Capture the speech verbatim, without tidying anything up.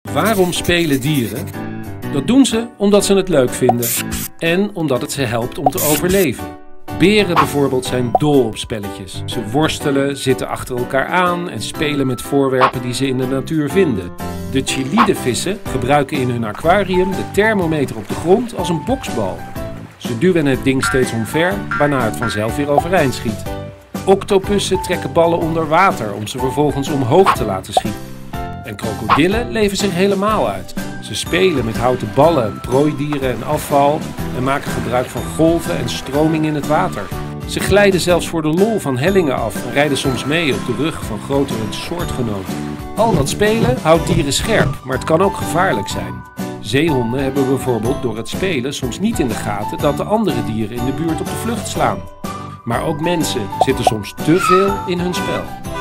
Waarom spelen dieren? Dat doen ze omdat ze het leuk vinden en omdat het ze helpt om te overleven. Beren bijvoorbeeld zijn dol op spelletjes. Ze worstelen, zitten achter elkaar aan en spelen met voorwerpen die ze in de natuur vinden. De Chilidevissen gebruiken in hun aquarium de thermometer op de grond als een boksbal. Ze duwen het ding steeds omver, waarna het vanzelf weer overeind schiet. Octopussen trekken ballen onder water om ze vervolgens omhoog te laten schieten. En krokodillen leven zich helemaal uit. Ze spelen met houten ballen, prooidieren en afval en maken gebruik van golven en stroming in het water. Ze glijden zelfs voor de lol van hellingen af en rijden soms mee op de rug van grotere soortgenoten. Al dat spelen houdt dieren scherp, maar het kan ook gevaarlijk zijn. Zeehonden hebben bijvoorbeeld door het spelen soms niet in de gaten dat de andere dieren in de buurt op de vlucht slaan. Maar ook mensen zitten soms te veel in hun spel.